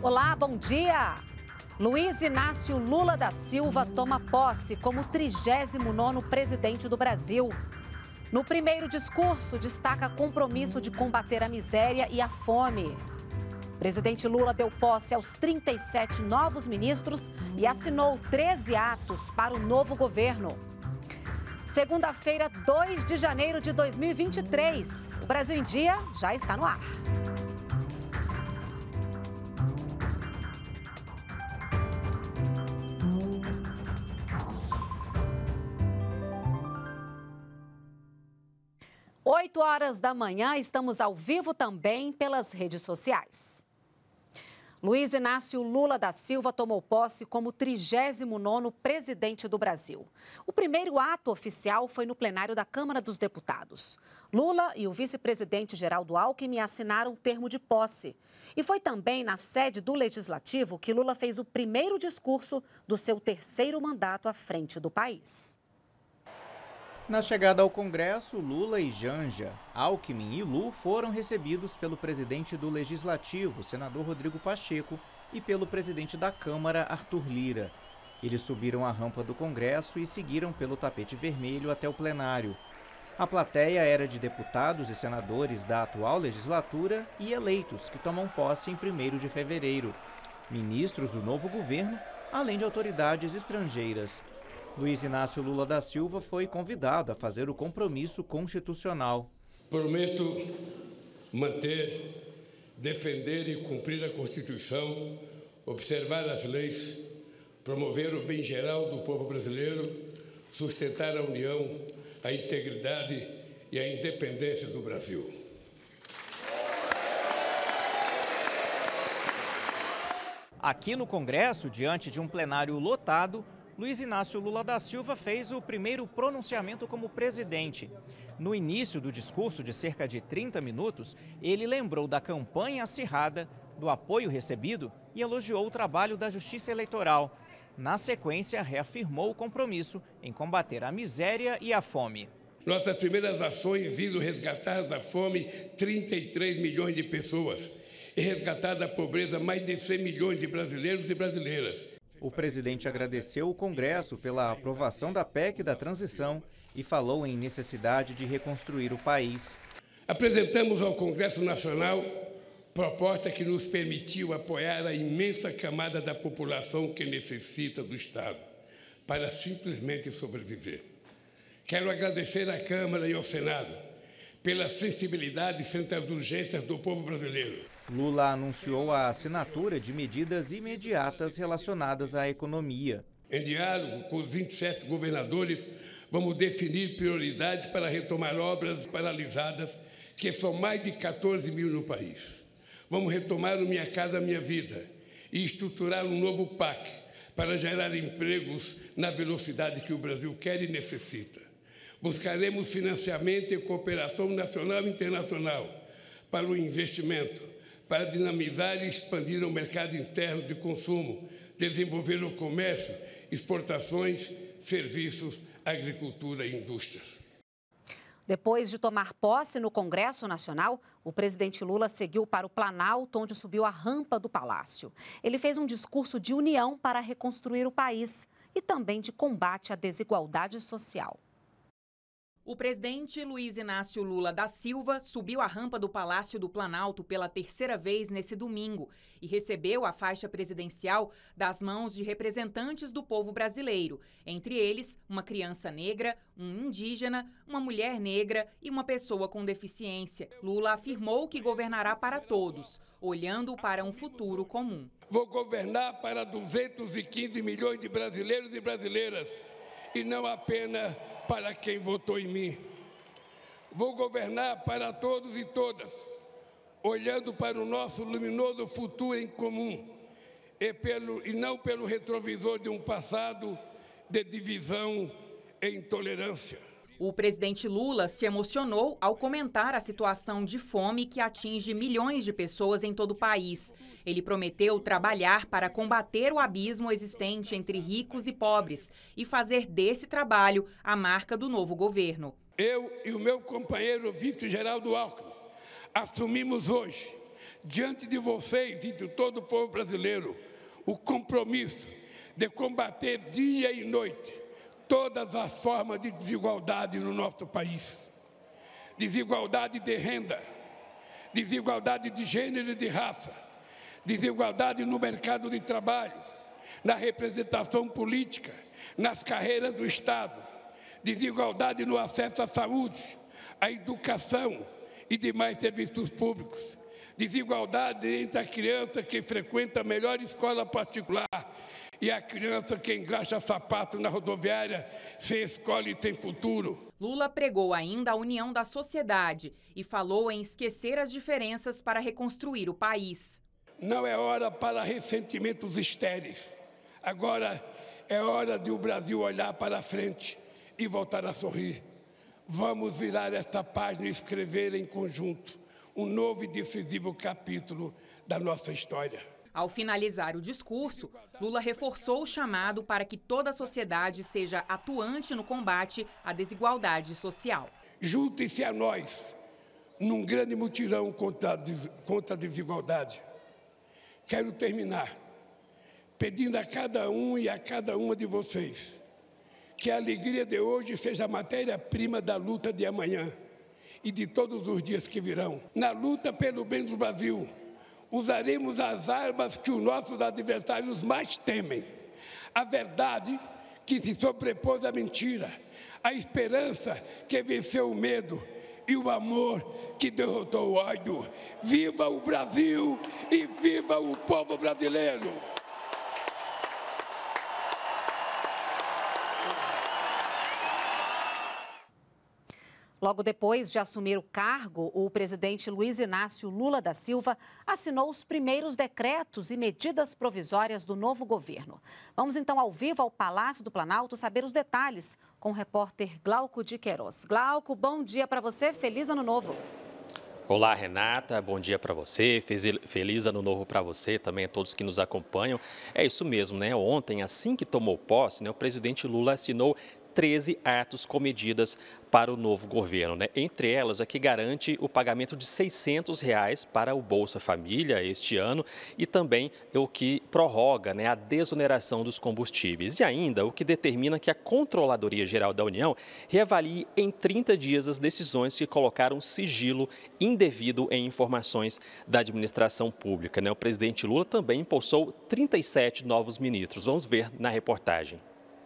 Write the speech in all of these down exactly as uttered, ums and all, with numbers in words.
Olá, bom dia! Luiz Inácio Lula da Silva toma posse como trigésimo nono presidente do Brasil. No primeiro discurso, destaca compromisso de combater a miséria e a fome. O presidente Lula deu posse aos trinta e sete novos ministros e assinou treze atos para o novo governo. Segunda-feira, dois de janeiro de dois mil e vinte e três. O Brasil em Dia já está no ar. oito horas da manhã, estamos ao vivo também pelas redes sociais. Luiz Inácio Lula da Silva tomou posse como trigésimo nono presidente do Brasil. O primeiro ato oficial foi no plenário da Câmara dos Deputados. Lula e o vice-presidente Geraldo Alckmin assinaram o termo de posse. E foi também na sede do Legislativo que Lula fez o primeiro discurso do seu terceiro mandato à frente do país. Na chegada ao Congresso, Lula e Janja, Alckmin e Lu foram recebidos pelo presidente do Legislativo, senador Rodrigo Pacheco, e pelo presidente da Câmara, Arthur Lira. Eles subiram a rampa do Congresso e seguiram pelo tapete vermelho até o plenário. A plateia era de deputados e senadores da atual legislatura e eleitos, que tomam posse em primeiro de fevereiro. Ministros do novo governo, além de autoridades estrangeiras. Luiz Inácio Lula da Silva foi convidado a fazer o compromisso constitucional. Prometo manter, defender e cumprir a Constituição, observar as leis, promover o bem geral do povo brasileiro, sustentar a união, a integridade e a independência do Brasil. Aqui no Congresso, diante de um plenário lotado, Luiz Inácio Lula da Silva fez o primeiro pronunciamento como presidente. No início do discurso, de cerca de trinta minutos, ele lembrou da campanha acirrada, do apoio recebido e elogiou o trabalho da Justiça Eleitoral. Na sequência, reafirmou o compromisso em combater a miséria e a fome. Nossas primeiras ações visam resgatar da fome trinta e três milhões de pessoas e resgatar da pobreza mais de cem milhões de brasileiros e brasileiras. O presidente agradeceu o Congresso pela aprovação da P E C da transição e falou em necessidade de reconstruir o país. Apresentamos ao Congresso Nacional proposta que nos permitiu apoiar a imensa camada da população que necessita do Estado para simplesmente sobreviver. Quero agradecer à Câmara e ao Senado pela sensibilidade frente às urgências do povo brasileiro. Lula anunciou a assinatura de medidas imediatas relacionadas à economia. Em diálogo com os vinte e sete governadores, vamos definir prioridades para retomar obras paralisadas, que são mais de quatorze mil no país. Vamos retomar o Minha Casa Minha Vida e estruturar um novo P A C para gerar empregos na velocidade que o Brasil quer e necessita. Buscaremos financiamento e cooperação nacional e internacional para o investimento, para dinamizar e expandir o mercado interno de consumo, desenvolver o comércio, exportações, serviços, agricultura e indústria. Depois de tomar posse no Congresso Nacional, o presidente Lula seguiu para o Planalto, onde subiu a rampa do Palácio. Ele fez um discurso de união para reconstruir o país e também de combate à desigualdade social. O presidente Luiz Inácio Lula da Silva subiu a rampa do Palácio do Planalto pela terceira vez nesse domingo e recebeu a faixa presidencial das mãos de representantes do povo brasileiro, entre eles uma criança negra, um indígena, uma mulher negra e uma pessoa com deficiência. Lula afirmou que governará para todos, olhando para um futuro comum. Vou governar para duzentos e quinze milhões de brasileiros e brasileiras e não apenas para quem votou em mim. Vou governar para todos e todas, olhando para o nosso luminoso futuro em comum e, pelo, e não pelo retrovisor de um passado de divisão e intolerância. O presidente Lula se emocionou ao comentar a situação de fome que atinge milhões de pessoas em todo o país. Ele prometeu trabalhar para combater o abismo existente entre ricos e pobres e fazer desse trabalho a marca do novo governo. Eu e o meu companheiro vice Geraldo Alckmin assumimos hoje diante de vocês e de todo o povo brasileiro, o compromisso de combater dia e noite todas as formas de desigualdade no nosso país. Desigualdade de renda, desigualdade de gênero e de raça, desigualdade no mercado de trabalho, na representação política, nas carreiras do Estado, desigualdade no acesso à saúde, à educação e demais serviços públicos, desigualdade entre a criança que frequenta a melhor escola particular e a criança que engraxa sapato na rodoviária, sem escola e sem futuro. Lula pregou ainda a união da sociedade e falou em esquecer as diferenças para reconstruir o país. Não é hora para ressentimentos estéreis. Agora é hora de o Brasil olhar para frente e voltar a sorrir. Vamos virar esta página e escrever em conjunto um novo e decisivo capítulo da nossa história. Ao finalizar o discurso, Lula reforçou o chamado para que toda a sociedade seja atuante no combate à desigualdade social. Junte-se a nós num grande mutirão contra, contra a desigualdade. Quero terminar pedindo a cada um e a cada uma de vocês que a alegria de hoje seja a matéria-prima da luta de amanhã e de todos os dias que virão. Na luta pelo bem do Brasil, usaremos as armas que os nossos adversários mais temem. A verdade que se sobrepôs à mentira, a esperança que venceu o medo e o amor que derrotou o ódio. Viva o Brasil e viva o povo brasileiro! Logo depois de assumir o cargo, o presidente Luiz Inácio Lula da Silva assinou os primeiros decretos e medidas provisórias do novo governo. Vamos então ao vivo ao Palácio do Planalto saber os detalhes com o repórter Glauco de Queiroz. Glauco, bom dia para você, feliz ano novo. Olá, Renata, bom dia para você, feliz ano novo para você, também a todos que nos acompanham. É isso mesmo, né? Ontem, assim que tomou posse, né, o presidente Lula assinou treze atos com medidas para o novo governo, né? Entre elas, a que garante o pagamento de seiscentos reais para o Bolsa Família este ano e também o que prorroga, né, a desoneração dos combustíveis. E ainda o que determina que a Controladoria Geral da União reavalie em trinta dias as decisões que colocaram sigilo indevido em informações da administração pública, né? O presidente Lula também impulsou trinta e sete novos ministros. Vamos ver na reportagem.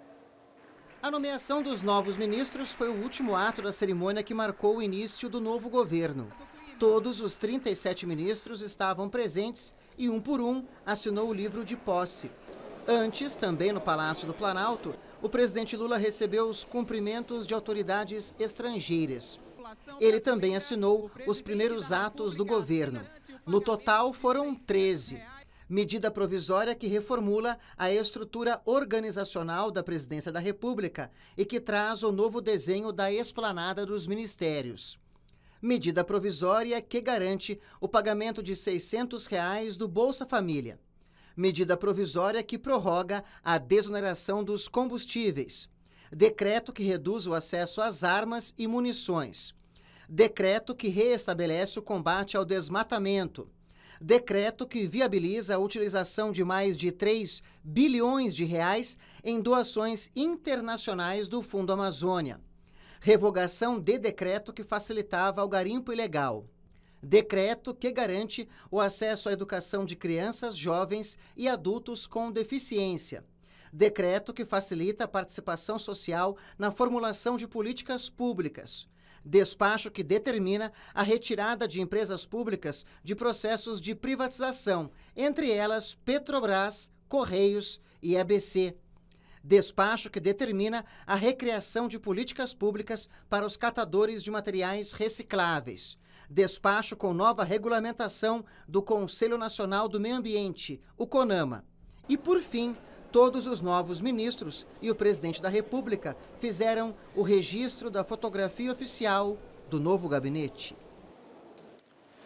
A nomeação dos novos ministros foi o último ato da cerimônia que marcou o início do novo governo. Todos os trinta e sete ministros estavam presentes e, um por um, assinou o livro de posse. Antes, também no Palácio do Planalto, o presidente Lula recebeu os cumprimentos de autoridades estrangeiras. Ele também assinou os primeiros atos do governo. No total, foram treze. Medida provisória que reformula a estrutura organizacional da Presidência da República e que traz o novo desenho da esplanada dos ministérios. Medida provisória que garante o pagamento de seiscentos reais do Bolsa Família. Medida provisória que prorroga a desoneração dos combustíveis. Decreto que reduz o acesso às armas e munições. Decreto que reestabelece o combate ao desmatamento. Decreto que viabiliza a utilização de mais de três bilhões de reais em doações internacionais do Fundo Amazônia. Revogação de decreto que facilitava o garimpo ilegal. Decreto que garante o acesso à educação de crianças, jovens e adultos com deficiência. Decreto que facilita a participação social na formulação de políticas públicas. Despacho que determina a retirada de empresas públicas de processos de privatização, entre elas Petrobras, Correios e A B C. Despacho que determina a recriação de políticas públicas para os catadores de materiais recicláveis. Despacho com nova regulamentação do Conselho Nacional do Meio Ambiente, o CONAMA. E, por fim, todos os novos ministros e o presidente da República fizeram o registro da fotografia oficial do novo gabinete.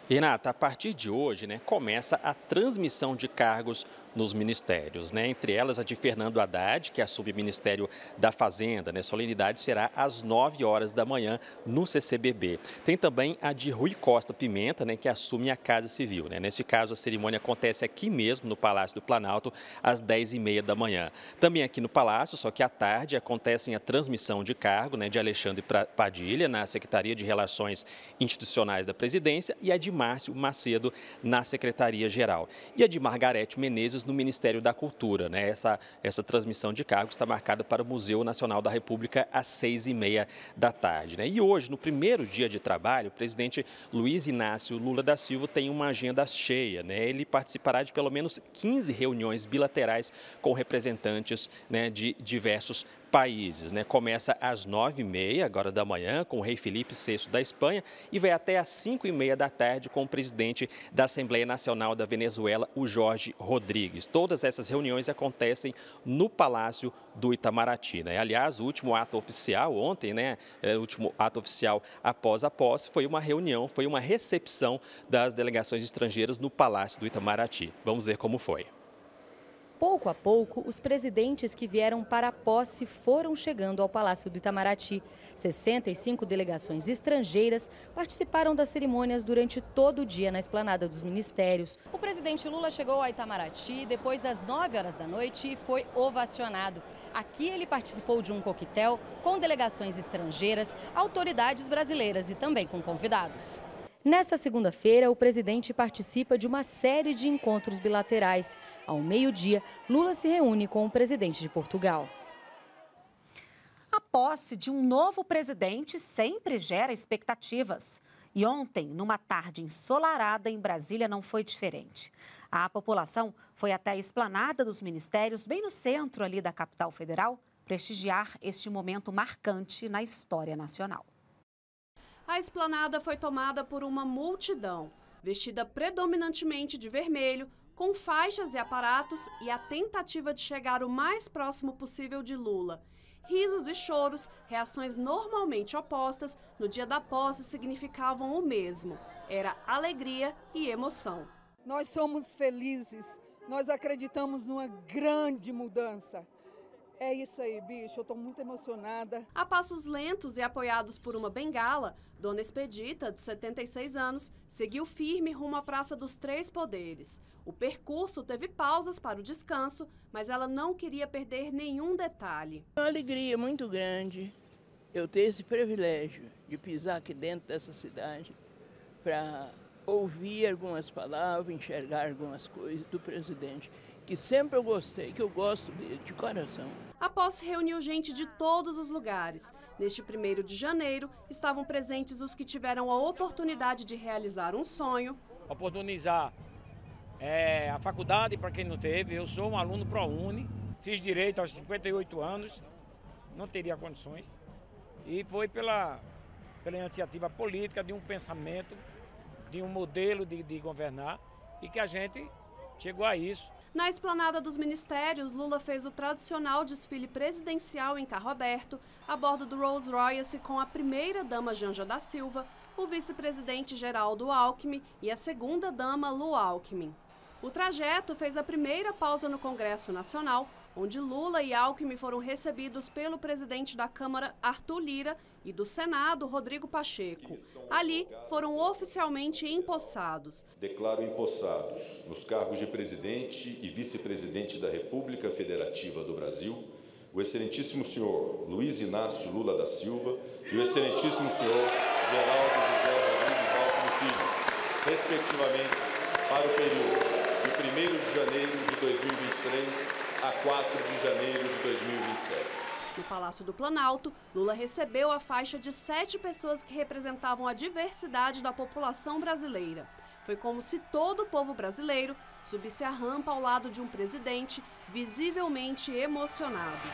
Renata, a partir de hoje, né, começa a transmissão de cargos nos ministérios, né? Entre elas a de Fernando Haddad, que assume o Ministério da Fazenda, né? Solenidade será às nove horas da manhã no C C B B. Tem também a de Rui Costa Pimenta, né, que assume a Casa Civil, né? Nesse caso, a cerimônia acontece aqui mesmo, no Palácio do Planalto, às dez e meia da manhã. Também aqui no Palácio, só que à tarde, acontece a transmissão de cargo, né, de Alexandre Padilha, na Secretaria de Relações Institucionais da Presidência, e a de Márcio Macedo, na Secretaria-Geral. E a de Margarete Menezes, no Ministério da Cultura, né? Essa, essa transmissão de cargos está marcada para o Museu Nacional da República às seis e meia da tarde, né? E hoje, no primeiro dia de trabalho, o presidente Luiz Inácio Lula da Silva tem uma agenda cheia, né? Ele participará de pelo menos quinze reuniões bilaterais com representantes, né, de diversos países, né? Começa às nove e meia, agora da manhã, com o rei Felipe sexto da Espanha e vai até às cinco e meia da tarde com o presidente da Assembleia Nacional da Venezuela, o Jorge Rodrigues. Todas essas reuniões acontecem no Palácio do Itamaraty, né? Aliás, o último ato oficial ontem, né? O último ato oficial após a posse foi uma reunião, foi uma recepção das delegações estrangeiras no Palácio do Itamaraty. Vamos ver como foi. Pouco a pouco, os presidentes que vieram para a posse foram chegando ao Palácio do Itamaraty. sessenta e cinco delegações estrangeiras participaram das cerimônias durante todo o dia na esplanada dos ministérios. O presidente Lula chegou ao Itamaraty depois das nove horas da noite e foi ovacionado. Aqui ele participou de um coquetel com delegações estrangeiras, autoridades brasileiras e também com convidados. Nesta segunda-feira, o presidente participa de uma série de encontros bilaterais. Ao meio-dia, Lula se reúne com o presidente de Portugal. A posse de um novo presidente sempre gera expectativas. E ontem, numa tarde ensolarada em Brasília, não foi diferente. A população foi até a esplanada dos ministérios, bem no centro ali da capital federal, prestigiar este momento marcante na história nacional. A esplanada foi tomada por uma multidão, vestida predominantemente de vermelho, com faixas e aparatos e a tentativa de chegar o mais próximo possível de Lula. Risos e choros, reações normalmente opostas, no dia da posse significavam o mesmo. Era alegria e emoção. Nós somos felizes, nós acreditamos numa grande mudança. É isso aí, bicho, eu tô muito emocionada. A passos lentos e apoiados por uma bengala, Dona Expedita, de setenta e seis anos, seguiu firme rumo à Praça dos Três Poderes. O percurso teve pausas para o descanso, mas ela não queria perder nenhum detalhe. É uma alegria muito grande eu ter esse privilégio de pisar aqui dentro dessa cidade para ouvir algumas palavras, enxergar algumas coisas do presidente, que sempre eu gostei, que eu gosto dele, de coração. A posse reuniu gente de todos os lugares. Neste primeiro de janeiro, estavam presentes os que tiveram a oportunidade de realizar um sonho. Oportunizar é, a faculdade para quem não teve. Eu sou um aluno ProUni, fiz direito aos cinquenta e oito anos, não teria condições. E foi pela, pela iniciativa política de um pensamento, de um modelo de, de governar, e que a gente chegou a isso. Na esplanada dos ministérios, Lula fez o tradicional desfile presidencial em carro aberto, a bordo do Rolls Royce, com a primeira-dama Janja da Silva, o vice-presidente Geraldo Alckmin e a segunda-dama Lu Alckmin. O trajeto fez a primeira pausa no Congresso Nacional, onde Lula e Alckmin foram recebidos pelo presidente da Câmara, Arthur Lira, e do Senado, Rodrigo Pacheco. Ali, foram oficialmente empossados. Declaro empossados nos cargos de presidente e vice-presidente da República Federativa do Brasil, o excelentíssimo senhor Luiz Inácio Lula da Silva e o excelentíssimo senhor Geraldo José Rodrigues Alckmin Filho, respectivamente, para o período de primeiro de janeiro de dois mil e vinte e três a quatro de janeiro de dois mil e vinte e sete. No Palácio do Planalto, Lula recebeu a faixa de sete pessoas que representavam a diversidade da população brasileira. Foi como se todo o povo brasileiro subisse a rampa ao lado de um presidente visivelmente emocionado.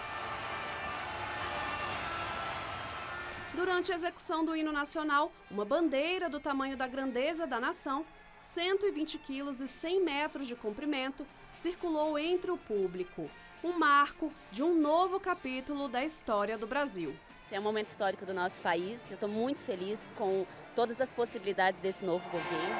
Durante a execução do hino nacional, uma bandeira do tamanho da grandeza da nação, cento e vinte quilos e cem metros de comprimento, circulou entre o público. Um marco de um novo capítulo da história do Brasil. É um momento histórico do nosso país. Eu estou muito feliz com todas as possibilidades desse novo governo.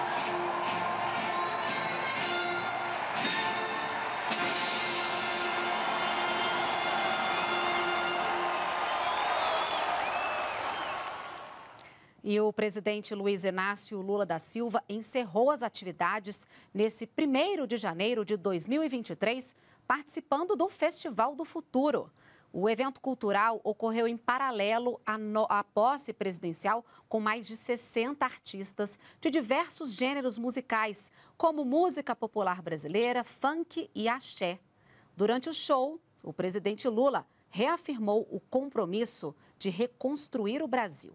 E o presidente Luiz Inácio Lula da Silva encerrou as atividades nesse primeiro de janeiro de dois mil e vinte e três, participando do Festival do Futuro. O evento cultural ocorreu em paralelo à, no... à posse presidencial, com mais de sessenta artistas de diversos gêneros musicais, como música popular brasileira, funk e axé. Durante o show, o presidente Lula reafirmou o compromisso de reconstruir o Brasil.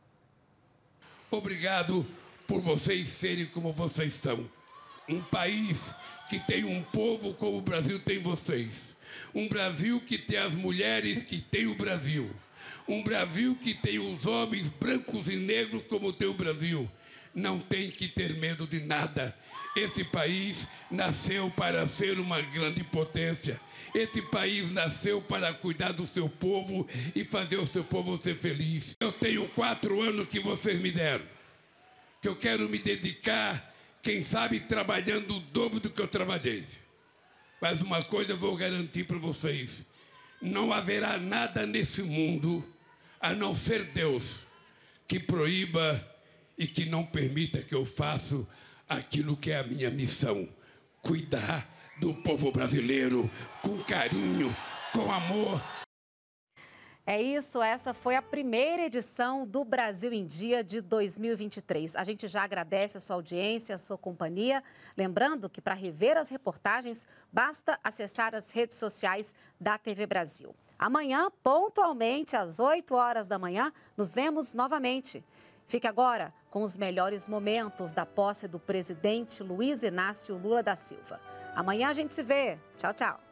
Obrigado por vocês serem como vocês são. Um país que tem um povo como o Brasil tem vocês. Um Brasil que tem as mulheres que tem o Brasil. Um Brasil que tem os homens brancos e negros como tem o Brasil. Não tem que ter medo de nada. Esse país nasceu para ser uma grande potência. Esse país nasceu para cuidar do seu povo e fazer o seu povo ser feliz. Eu tenho quatro anos que vocês me deram, que eu quero me dedicar, quem sabe, trabalhando o dobro do que eu trabalhei. Mas uma coisa eu vou garantir para vocês: não haverá nada nesse mundo, a não ser Deus, que proíba e que não permita que eu faça aquilo que é a minha missão: cuidar do povo brasileiro com carinho, com amor. É isso, essa foi a primeira edição do Brasil em Dia de dois mil e vinte e três. A gente já agradece a sua audiência, a sua companhia. Lembrando que para rever as reportagens, basta acessar as redes sociais da T V Brasil. Amanhã, pontualmente, às oito horas da manhã, nos vemos novamente. Fique agora com os melhores momentos da posse do presidente Luiz Inácio Lula da Silva. Amanhã a gente se vê. Tchau, tchau.